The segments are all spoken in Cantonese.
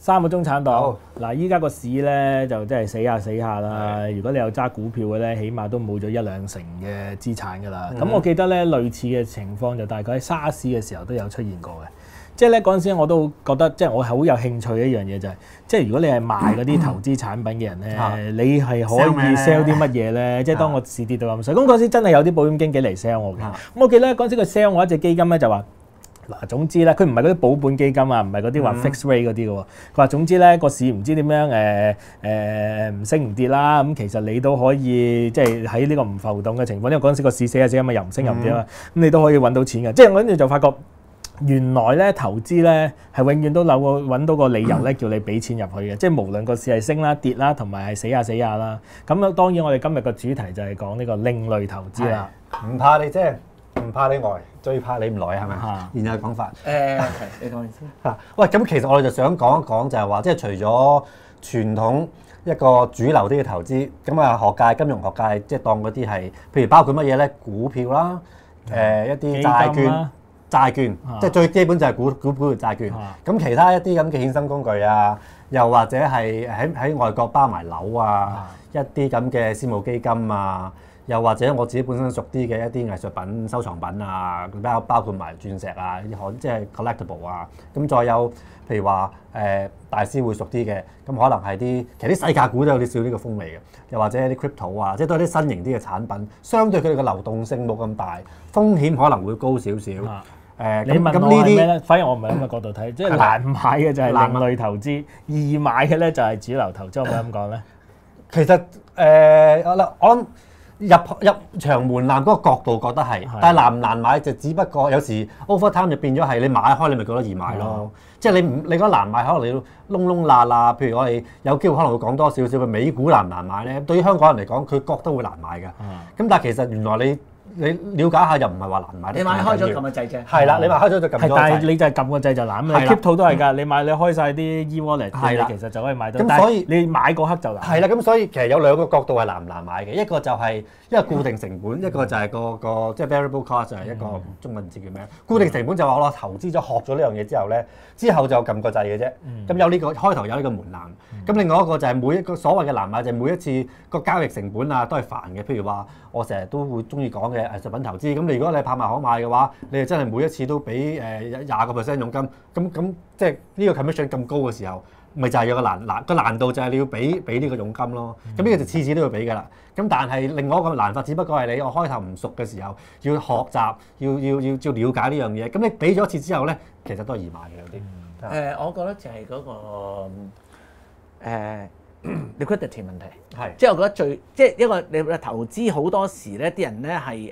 三個中產黨嗱，依家個市咧就真係死下啦。如果你有揸股票嘅咧，起碼都冇咗1-2成嘅資產㗎啦。咁我記得咧類似嘅情況就大概喺沙士嘅時候都有出現過嘅。即係咧嗰陣時我都覺得，即係我係好有興趣嘅一樣嘢就係，即係如果你係賣嗰啲投資產品嘅人咧，你係可以 sell 啲乜嘢咧？即係當個市跌到咁水，咁嗰陣時真係有啲保險經紀嚟 sell 我嘅。咁我記得嗰陣時佢 sell 我一隻基金咧就話。嗱，總之咧，佢唔係嗰啲保本基金啊，唔係嗰啲話 fixed rate 嗰啲嘅喎。佢話總之咧，個市唔知點樣唔升唔跌啦。咁其實你都可以即係喺呢個唔浮動嘅情況，因為嗰陣時個市死啊嘛，又唔升又唔跌啊嘛。咁你都可以揾到錢嘅。即係我跟住就發覺，原來咧投資咧係永遠都揾到個理由咧，叫你俾錢入去嘅。即係無論個市係升啦、跌啦，同埋係死下啦。咁當然我哋今日個主題就係講呢個另類投資啦。 唔怕你啫。唔怕你呆，最怕你唔來係咪？然後講法。 你講先。 嚇，喂，咁其實我哋就想講一講，就係話，即係除咗傳統一個主流啲嘅投資，咁啊學界、金融學界即係當嗰啲係，譬如包括乜嘢咧？股票啦，一啲債券，即係最基本就係股票債券。咁其他一啲咁嘅衍生工具啊，又或者係喺外國包埋樓啊，一啲咁嘅私募基金啊。又或者我自己本身熟啲嘅一啲藝術品收藏品啊，包括埋鑽石啊，即係 collectible 啊。咁再有譬如話大師會熟啲嘅，咁可能係其實啲細價股都有啲少呢個風味嘅。又或者啲 crypto 啊，即係都係啲新型啲嘅產品，相對佢哋嘅流動性冇咁大，風險可能會高少少。 你問我係咩咧？反而我唔係咁嘅角度睇，即係難買嘅就係另類投資，易買嘅咧就係主流投資。我咪咁講咧？ 其實我諗。入場門檻嗰個角度覺得係，但係難唔難買就只不過有時 over time 就變咗係你買開你咪覺得易買咯，即係你覺得難買，可能你窿窿罅罅，譬如我哋有機會可能會講多少少嘅美股難唔難買咧？對於香港人嚟講，佢覺得會難買嘅，咁但係其實原來你了解下又唔係話難買。 你買開咗撳個掣啫。 係啦，你買開咗就撳咗。 但係你就係撳個掣就難。你 crypto 都係㗎，你開晒啲 e-wallet，其實就可以買到。咁所以你買嗰刻就難。 係啦，咁所以其實有兩個角度係難唔難買嘅，一個就係一個固定成本，一個就係個即係 variable cost 就係一個中文字叫咩？固定成本就話我投資咗學咗呢樣嘢之後咧，之後就撳個掣嘅啫。咁有呢個開頭有呢個門檻。咁另外一個就係每一個所謂嘅難買就係每一次個交易成本啊都係煩嘅。譬如話我成日都會中意講嘅藝術品投資，咁你如果你拍賣行買嘅話，你係真係每一次都俾20% 佣金，咁即係呢個 commission 咁高嘅時候，咪就係有個難度就係你要俾呢個佣金咯。咁呢個就次次都要俾㗎啦。咁但係另外一個難法，只不過係我開頭唔熟嘅時候，要學習，要了解呢樣嘢。咁你俾咗一次之後咧，其實都係易買嘅有啲。 我覺得就係嗰個liquidity 問題， 係即係我覺得即係一個你投資好多時咧，啲人咧係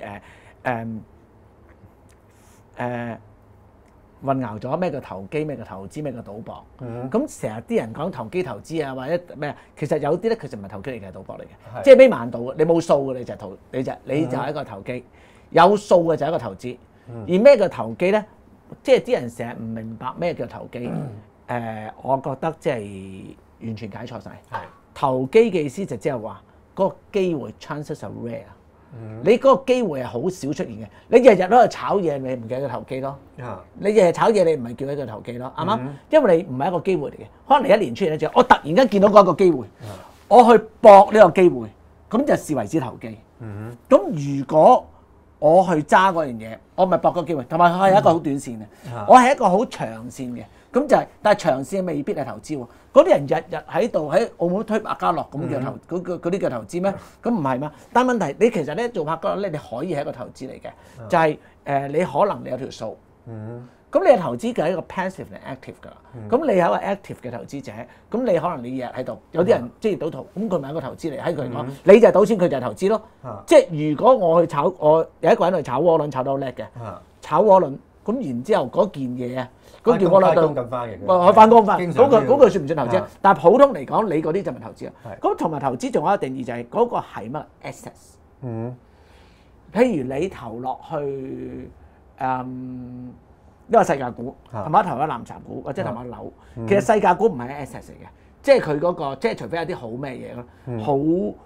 混淆咗咩叫投機，咩叫投資，咩叫賭博。咁成日啲人講投機投資啊，或者咩，其實有啲咧其實唔係投機嚟嘅，係賭博嚟嘅，即係咩萬賭，你冇數嘅你就係一個投機，有數嘅就係一個投資。而咩叫投機咧？即係啲人成日唔明白咩叫投機。我覺得即係完全解錯晒。投機嘅意思就即係話嗰個機會 chances are rare。你嗰個機會係好少出現嘅。你日日都喺度炒嘢，你唔叫佢投機咯。你日日炒嘢，你唔係叫佢投機咯，啱嗎？因為你唔係一個機會嚟嘅。可能你一年出現一隻，我突然間見到嗰個機會，我去搏呢個機會，咁就視為之投機。咁如果我去揸嗰樣嘢，我咪搏個機會，同埋佢係一個好短線嘅，我係一個好長線嘅。咁就係，但係長線未必係投資喎。嗰啲人日日喺度喺澳門推百家樂咁嘅嗰啲嘅投資咩？咁唔係嘛？但係問題你其實咧做百家樂咧，你可以係一個投資嚟嘅，就係你可能你有條數，咁你嘅投資就係一個 passive 同 active 㗎啦。咁你係一個 active 嘅投資者，咁你可能你日日喺度，有啲人即係賭徒，咁佢咪一個投資嚟，喺佢嚟講，你就係賭錢，佢就係投資咯。即係如果我去炒，我有一個人去炒窩輪，炒得好叻嘅，炒窩輪，咁然之後嗰件嘢啊。嗰叫我攞到，我翻工翻，嗰句算唔算投資？但係普通嚟講，你嗰啲就咪投資啊。咁同埋投資仲有一個定義就係嗰個係乜 assets。譬如你投落去呢個世界股，同埋投咗藍籌股或者投咗樓，其實世界股唔係 assets 嚟嘅，即係佢嗰個即係除非有啲好咩嘢咯，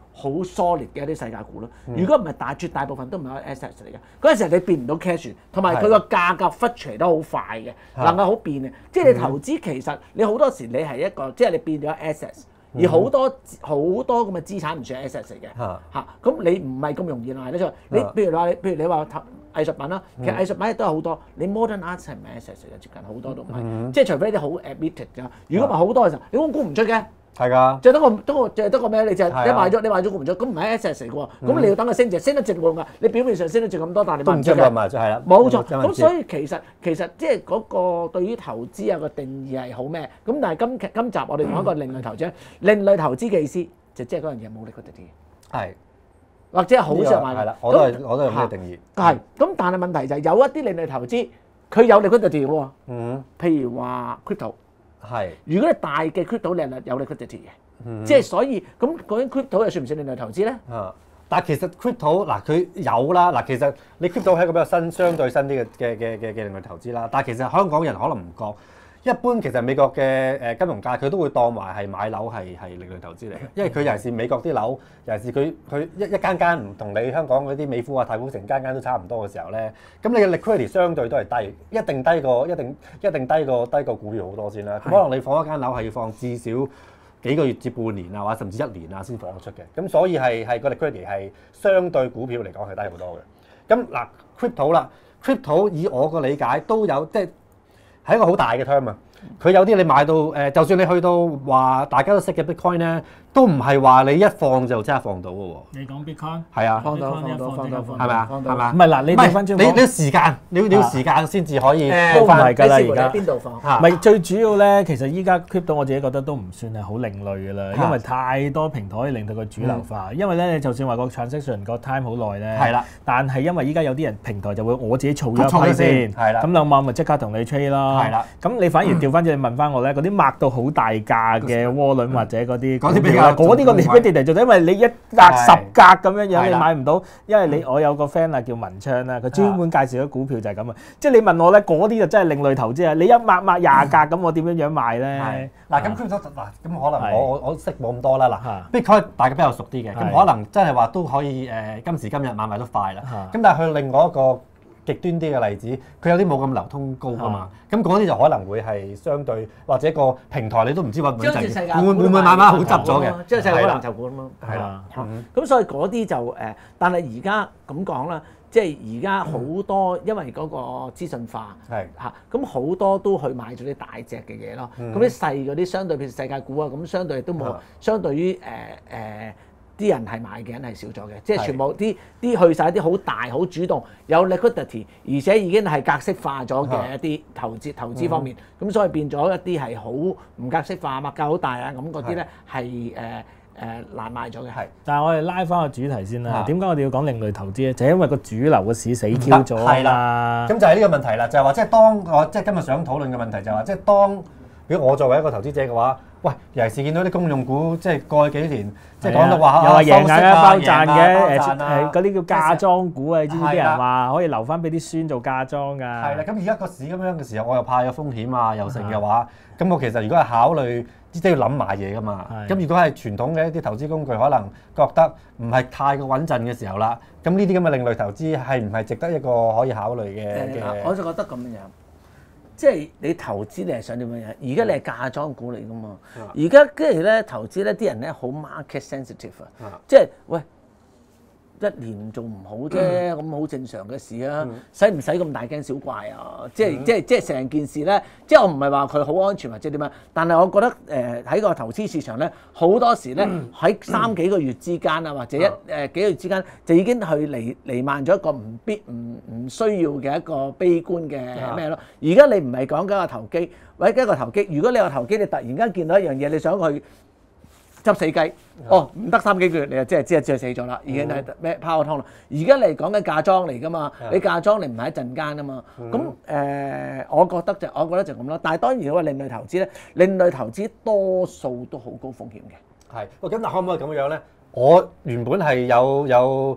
好 solid 嘅一啲世界股咯。如果唔係絕大部分都唔係 assets 嚟嘅。嗰陣時你變唔到 cash， 同埋佢個價格 fluctuate 得好快嘅，能夠好變嘅。即係你投資其實你好多時你係一個即係你變咗 assets。而好多咁嘅資產唔算 assets 嚟嘅嚇，咁你唔係咁容易賣得出去。你譬如你話藝術品啦，其實藝術品都有好多，你 modern art 係唔係 assets 嚟嘅？接近好多都唔係，即係除非你好 admitted 㗎。如果唔係好多嘅時候，你估唔出嘅。 係㗎， 就得個咩？你賣咗估唔出，咁唔係 assets 嚟嘅喎。咁你要等佢升得值喎㗎。你表面上升得值咁多，但係你賣唔出嘅。 係啦， 冇錯。咁所以其實即係嗰個對於投資有個定義係好咩？咁但係今集我哋講一個另類投資，另類投資嘅意思就即係嗰樣嘢冇 liquidity 係， 或者係好少買。 係啦，我都係咁嘅定義。 係咁，但係問題就係有一啲另類投資，佢有 liquidity 喎。譬如話 crypto。 係， 如果你大嘅 crypto 你係有 liquidity 嘅，即係所以咁嗰啲 crypto 又算唔算另類投資咧？ 但係其實 crypto 嗱佢有啦，嗱其實你 crypto 係一個比較相對新啲嘅另類投資啦。但係其實香港人可能唔覺。一般其實美國嘅金融界佢都會當埋係買樓係另類投資嚟嘅，因為佢尤其是美國啲樓，尤其是佢一間唔同你香港嗰啲美孚啊、太古城間都差唔多嘅時候咧，咁你嘅 liquidity 相對都係低，一定低過股票好多先啦。可能你放一間樓係要放至少幾個月至半年啊，或者甚至1年啊先放得出嘅，咁所以係個 liquidity 係相對股票嚟講係低好多嘅。咁嗱 crypto 啦 ，crypto 以我個理解都有即係。係一個好大嘅 term 啊！佢有啲你買到就算你去到話大家都識嘅 Bitcoin 咧，都唔係話你一放就即刻放到嘅喎。 你講 Bitcoin？ 係啊， 放到， 係咪啊？係嘛？ 唔係嗱，你調翻轉講， 你要時間，你要時間先至可以都唔係㗎啦，而家邊度放？ 唔係最主要咧，其實依家 crypto 我自己覺得都唔算係好另類㗎啦，因為太多平台可以令到佢主流化。因為咧，你就算話個 transaction 個 time 好耐咧，係啦，但係因為依家有啲人平台就會我自己儲咗一批先，係啦，咁兩萬咪即刻同你 trade 咯，係啦，咁你反而調翻轉你問翻我咧，嗰啲擘到好大價嘅窩輪或者嗰啲嗰啲個 liquidity 就因為你一格10格咁樣你買唔到，因為我有個 friend 啊叫文昌啦，佢專門介紹咗股票就係咁啊，即係你問我咧嗰啲就真係另類投資啊！你一擘20格咁，我點樣買咧？ 嗱咁 crypto 嗱咁可能我識冇咁多啦嗱，Bitcoin 大家比較熟啲嘅，咁可能真係話都可以今時今日買賣都快啦。咁但係去另外一個極端啲嘅例子，佢有啲冇咁流通高㗎嘛，咁嗰啲就可能會係相對或者個平台你都唔知穩唔穩陣，會唔會慢慢好執咗嘅？ 即係世界藍籌股啊嘛， 係啦， 咁所以嗰啲就但係而家咁講啦，即係而家好多因為嗰個資訊化係嚇，咁好多都去買咗啲大隻嘅嘢咯，咁啲細嗰啲相對譬如世界股啊，咁相對都冇，相對於啲人係買嘅人係少咗嘅，即係全部啲去晒啲好大好主動有 liquidity， 而且已經係格式化咗嘅一啲投資方面，咁所以變咗一啲係好唔格式化、物價好大啊咁嗰啲咧係難賣咗嘅。係， 但係我哋拉翻個主題先啦。點解我哋要講另類投資咧？就係因為個主流嘅市死 Q 咗啊嘛。 咁就係呢個問題啦，就係話即係當我即係今日想討論嘅問題就係話，即係當如果我作為一個投資者嘅話。喂，尤其是見到啲公用股，即係過去幾年，即係講到話又話贏硬一包賺嘅，嗰啲叫嫁妝股啊！你知唔知啲人話可以留翻俾啲孫做嫁妝㗎？係啦， 咁而家個市咁樣嘅時候，我又怕有風險啊，又剩嘅話，咁我其實如果係考慮，即係要諗買嘢㗎嘛。咁如果係傳統嘅一啲投資工具，可能覺得唔係太過穩陣嘅時候啦，咁呢啲咁嘅另類投資係唔係值得一個可以考慮嘅？ 我就覺得咁樣。即係你投資你係想點樣嘢？而家你係嫁妝股嚟㗎嘛？而家跟住咧投資咧，啲人咧好 market sensitive 啊！即係喂一年做唔好啫，咁好正常嘅事啊！使唔使咁大驚小怪啊？即係成件事咧，即係我唔係話佢好安全或者點樣，但係我覺得喺個投資市場咧，好多時咧喺3幾個月之間啊，或者幾個月之間就已經去彌漫咗一個唔需要嘅一個悲觀嘅咩咯。而家你唔係講緊個投機，或者一個投機，如果你個投機你突然間見到一樣嘢，你想去執死雞，唔得3幾個月，你就即係死咗啦，已經係咩拋湯啦。而家你講緊嫁妝嚟㗎嘛，你嫁妝你唔係一陣間啊嘛。咁我覺得就咁咯。但係當然如果另類投資咧，另類投資多數都好高風險嘅。 係，喂，咁但可唔可以咁樣咧？我原本係有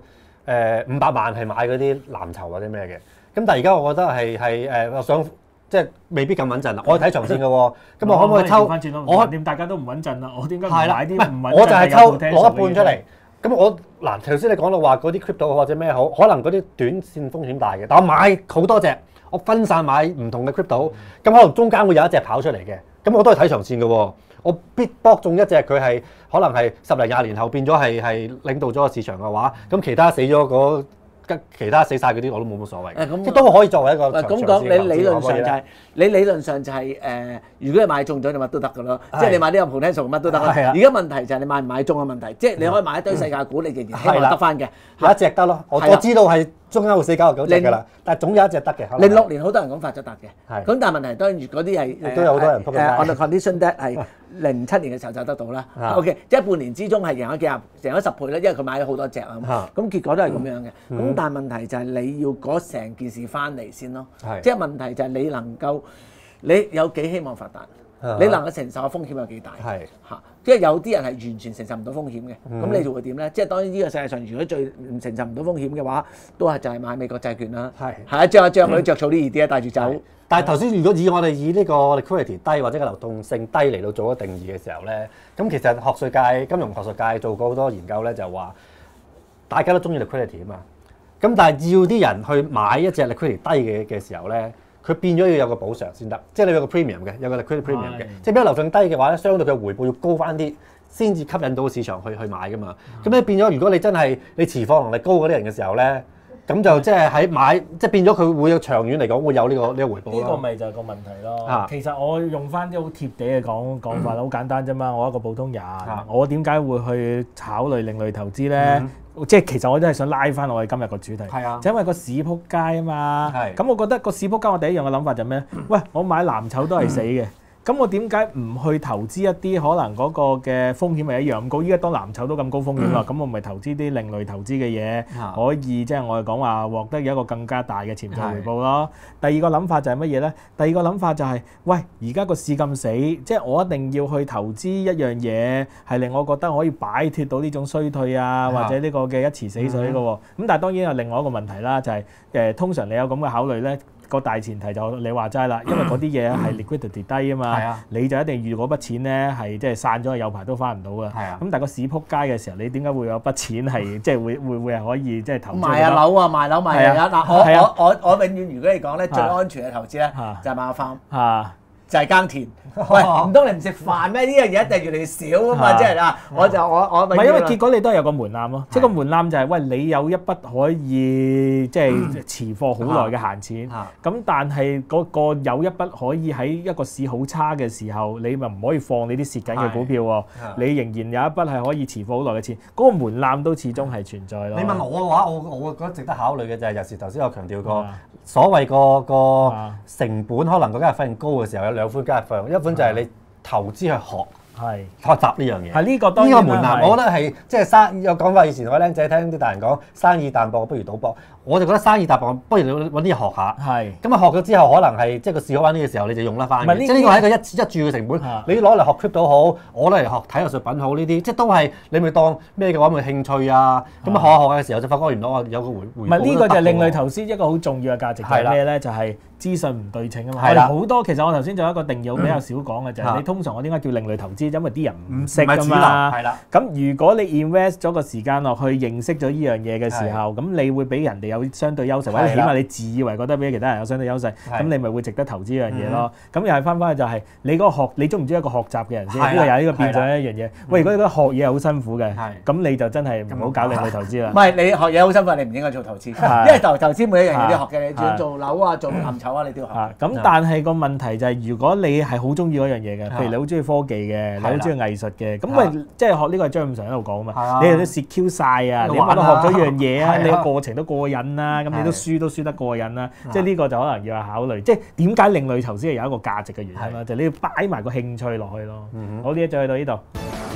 500萬係買嗰啲藍籌或者咩嘅，咁但係而家我覺得係我想。即係未必咁穩陣啦，我睇長線嘅喎，咁我可唔可以抽？我點大家都唔穩陣啦，我點解唔買啲唔穩陣？ 我就係抽攞一半出嚟， 咁我嗱頭先你講到話嗰啲 crypto 或者咩好，可能嗰啲短線風險大嘅，但我買好多隻，我分散買唔同嘅 crypto，咁可能中間會有一隻跑出嚟嘅，咁我都係睇長線嘅喎。我必搏中一隻佢係可能係10零20年後變咗係領導咗個市場嘅話，咁其他死咗其他死晒嗰啲我都冇乜所謂，即都可以作為一個長線嘅投資。 你理論上就係如果你買中咗你乜都得㗎咯，即係你買呢個 potential 乜都得。而家問題就係你買唔買中嘅問題，即係你可以買一堆世界股，你仍然希望得翻嘅， 有一隻得咯。我知道係中間會死99隻㗎啦，但係總有一隻得嘅。 06年好多人講發咗達嘅，咁但係問題當然嗰啲係都有好多人撲街。 on the condition that 係07年嘅時候就得到啦。OK， 即係半年之中係贏咗10倍啦，因為佢買咗好多隻啊。咁結果都係咁樣嘅。咁但係問題就係你要嗰成件事翻嚟先咯。即係問題就係你能夠你有幾希望發達，你能夠承受嘅風險有幾大？即係有啲人係完全承受唔到風險嘅，咁你就會點咧？即係當然呢個世界上，如果最唔承受唔到風險嘅話，都係就係買美國債券啦。係啊，著佢着草啲易啲啊，帶住走。 但係頭先如果我哋以呢個 liquidity 低或者個流動性低嚟到做一個定義嘅時候咧，咁其實學術界、金融學術界做過好多研究咧，就話大家都中意 liquidity 啊嘛。咁但係要啲人去買一隻 liquidity 低嘅時候咧，佢變咗要有個補償先得，即係你有個 premium 嘅，有個 liquidity premium 嘅，即係比較流動低嘅話咧，相對佢回報要高翻啲，先至吸引到市場去買噶嘛。咁咧變咗，如果你真係你持貨能力高嗰啲人嘅時候咧，咁就即係喺買，即係變咗佢會有長遠嚟講會有呢個回報。 呢個咪就係個問題咯。其實我用翻啲好貼地嘅講法，好簡單啫嘛。我一個普通人，我點解會去考慮另類投資咧？即係其實我都係想拉翻我哋今日個主題，就因為個市撲街啊嘛。咁我覺得個市撲街，我第一樣嘅諗法就係咩？喂，我買藍籌都係死嘅。咁我點解唔去投資一啲可能嗰個嘅風險係一樣咁高？依家當藍籌都咁高風險啦，咁我咪投資啲另類投資嘅嘢，可以即係我哋講話獲得有一個更加大嘅潛在回報咯。第二個諗法就係乜嘢咧？第二個諗法就係，喂，而家個市咁死，即係我一定要去投資一樣嘢，係令我覺得可以擺脫到呢種衰退啊，或者呢個嘅一池死水嘅喎。咁但係當然有另外一個問題啦，就係通常你有咁嘅考慮咧。個大前提就你話齋啦，因為嗰啲嘢係 liquidity 低啊嘛，你就一定預嗰筆錢咧係即係散咗有排都翻唔到噶。咁但係個市撲街嘅時候，你點解會有筆錢係即係會係可以即係投資？ 賣下樓啊，賣樓賣啊！嗱，我永遠如果你講咧最安全嘅投資咧就係買個 farm，就係耕田。喂，唔通你唔食飯咩？呢樣嘢一定越嚟越少啊嘛！即係啊，我唔係因為結果你都係有個門檻咯，即係個門檻就係喂你有一筆可以即係持貨好耐嘅閒錢，咁但係嗰個有一筆可以喺一個市好差嘅時候，你咪唔可以放你啲蝕緊嘅股票喎，你仍然有一筆係可以持貨好耐嘅錢，嗰個門檻都始終係存在咯。 你問我嘅話，我覺得值得考慮嘅就係尤其頭先我強調過，所謂個成本可能個交易費用高嘅時候，有兩款交易費用。一款就係你投資去學習呢樣嘢， 係呢個當然呢個門檻，我覺得係即係有講法。以前我僆仔聽啲大人講，生意淡薄不如賭博。我就覺得生意淡薄，不如你揾啲嘢學下。咁啊學咗之後，可能係即係個市好玩啲嘅時候，你就用得翻。即係呢個係一個一注嘅成本。你攞嚟學 crypto好，我攞嚟學體育術品好呢啲，即係都係你咪當咩嘅話，咪興趣啊。咁啊學下嘅時候就發覺原來我有個回報。 唔係呢個就係另類投資一個好重要嘅價值係咩咧？就係資訊唔對稱啊嘛。我哋好多其實我頭先仲有一個定義比較少講嘅就係你通常我點解叫另類投資？因為啲人唔識㗎嘛。咁如果你 invest 咗個時間落去認識咗呢樣嘢嘅時候，咁你會俾人哋有相對優勢，或者起碼你自以為覺得比其他人有相對優勢，咁你咪會值得投資呢樣嘢咯。咁又係翻返去就係你嗰個學，你中唔中意一個學習嘅人先？呢個又係呢個變咗一樣嘢。喂，如果你覺得學嘢係好辛苦嘅，咁你就真係唔好搞另類投資啦。 唔係你學嘢好辛苦，你唔應該做投資，因為投資每一樣嘢都要學嘅。你仲做樓啊，做藍籌啊，你都要學。 咁但係個問題就係，如果你係好中意嗰樣嘢嘅，譬如你好中意科技嘅，你好中意藝術嘅，咁咪即係學呢個係張五常喺度講啊嘛。你又都蝕 Q 晒啊，你乜都學咗一樣嘢啊，你個過程都過癮啦，咁你都輸得過癮啦。即係呢個就可能要係考慮，即係點解另類投資係有一個價值嘅原因啦，就係你要擺埋個興趣落去咯。好，呢一集就去到呢度。